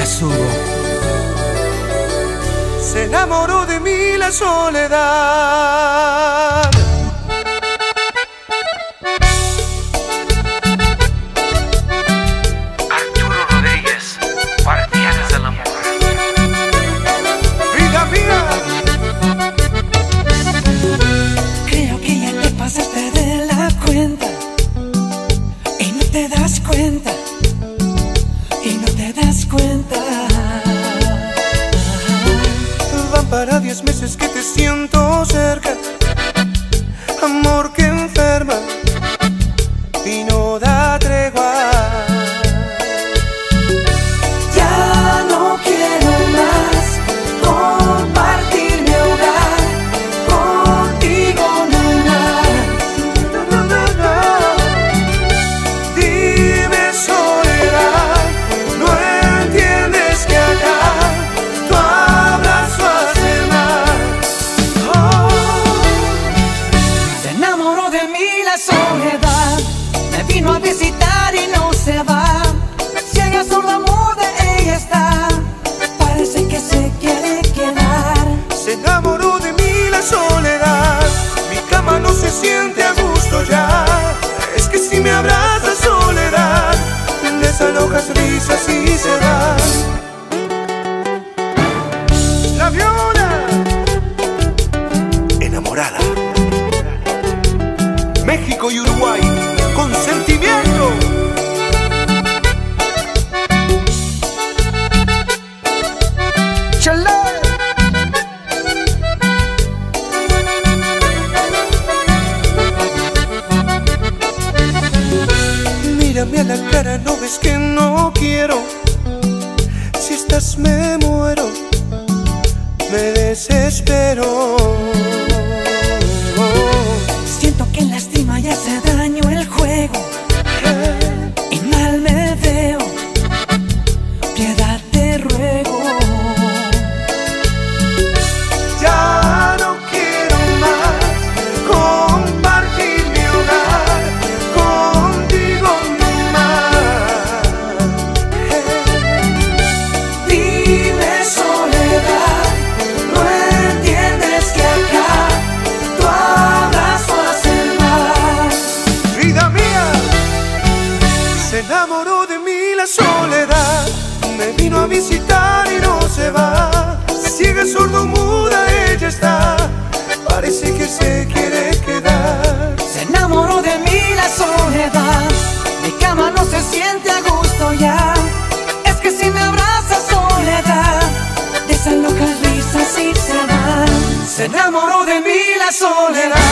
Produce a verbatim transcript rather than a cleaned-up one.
Hugo. Se enamoró de mí la soledad. Arturo Rodríguez, Guardianes del Amor. Vida mía. Creo que ya te pasaste de la cuenta y no te das cuenta, y no te das cuenta. Van para diez meses que te siento cerca, amor que enferma y no da tregua. Ya no quiero más compartir mi hogar contigo, no más. Dime, soledad, ¿no entiendes que acá tu abrazo hace mal? Oh. Se enamoró de mí la soledad, me vino a visitar y no se va. Ciega, sorda, muda, ella está, parece que se quiere quedar. Se enamoró de mí la soledad, mi cama no se siente a gusto ya. Es que si me abrazas, soledad, desalojas risas y se van. La Viola, enamorada. México y Uruguay, con sentimiento. Mírame a la cara, ¿no ves que no quiero? Si estás me muero, me desespero. Siento que lastima y hace daño el juego, y mal me veo, piedad te ruego. Ya no quiero más compartir mi hogar contigo no más. Dime, soledad, ¿no entiendes que acá tu abrazo hace mal? Vida mía, se enamoró de mí la soledad, me vino a visitar y no se va. Ciega, sordo, muda, ella está, parece que se quiere quedar. Se enamoró de mí la soledad, mi cama no se siente a gusto ya. Es que si me abrazas, soledad, desalojas risas y se van. Se enamoró de mí la soledad.